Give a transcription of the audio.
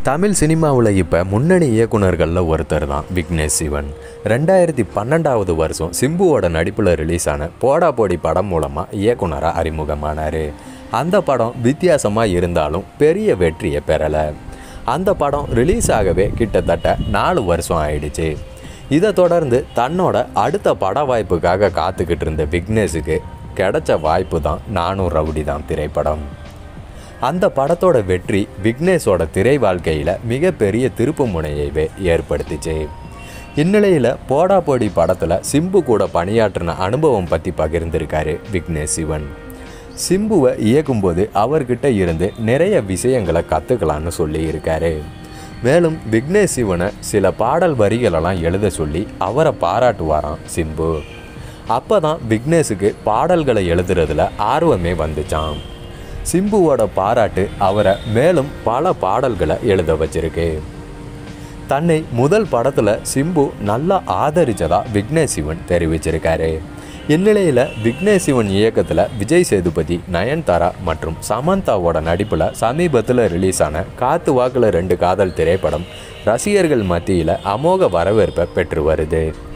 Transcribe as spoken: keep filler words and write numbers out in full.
தமிழ் சினிமாவில் இப்போ முன்னணி இயக்குனர்களில் ஒருத்தர் தான் விக்னேஷ் சிவன். ரெண்டாயிரத்தி பன்னெண்டாவது வருஷம் சிம்புவோட நடிப்பில் ரிலீஸ் ஆன போடா போடி படம் மூலமாக இயக்குனராக அறிமுகமானார். அந்த படம் வித்தியாசமாக இருந்தாலும் பெரிய வெற்றியை பெறலை. அந்த படம் ரிலீஸ் ஆகவே கிட்டத்தட்ட நாலு வருஷம் ஆயிடுச்சு. இதை தொடர்ந்து தன்னோட அடுத்த பட வாய்ப்புக்காக காத்துக்கிட்டு இருந்த விக்னேஷுக்கு கிடைச்ச வாய்ப்பு தான் நானும் ரவுடி தான் திரைப்படம். அந்த படத்தோட வெற்றி விக்னேஷோட திரை வாழ்க்கையில் மிகப்பெரிய திருப்பு முனையவே ஏற்படுத்திச்சு. இந்நிலையில் போடா போடி படத்தில் சிம்பு கூட பணியாற்றின அனுபவம் பற்றி பகிர்ந்திருக்காரு விக்னேஷ் சிவன். சிம்புவை இயக்கும்போது அவர்கிட்ட இருந்து நிறைய விஷயங்களை கற்றுக்கலான்னு சொல்லியிருக்காரு. மேலும் விக்னேஷ் சிவனை சில பாடல் வரிகளெல்லாம் எழுத சொல்லி அவரை பாராட்டுவாராம் சிம்பு. அப்போ தான் விக்னேஷுக்கு பாடல்களை எழுதுறதுல ஆர்வமே வந்துச்சான். சிம்புவோட பாராட்டு அவரை மேலும் பல பாடல்களை எழுத வச்சிருக்கு. தன்னை முதல் படத்தில் சிம்பு நல்லா ஆதரித்ததா விக்னேஷ் சிவன் தெரிவிச்சிருக்காரு. இந்நிலையில் விக்னேஷ் சிவன் இயக்கத்தில் விஜய் சேதுபதி, நயன்தாரா மற்றும் சமந்தாவோட நடிப்பில் சமீபத்தில் ரிலீஸ் ஆன காத்து வாக்கில் ரெண்டு காதல் திரைப்படம் ரசிகர்கள் மத்தியில் அமோக வரவேற்பை பெற்று வருது.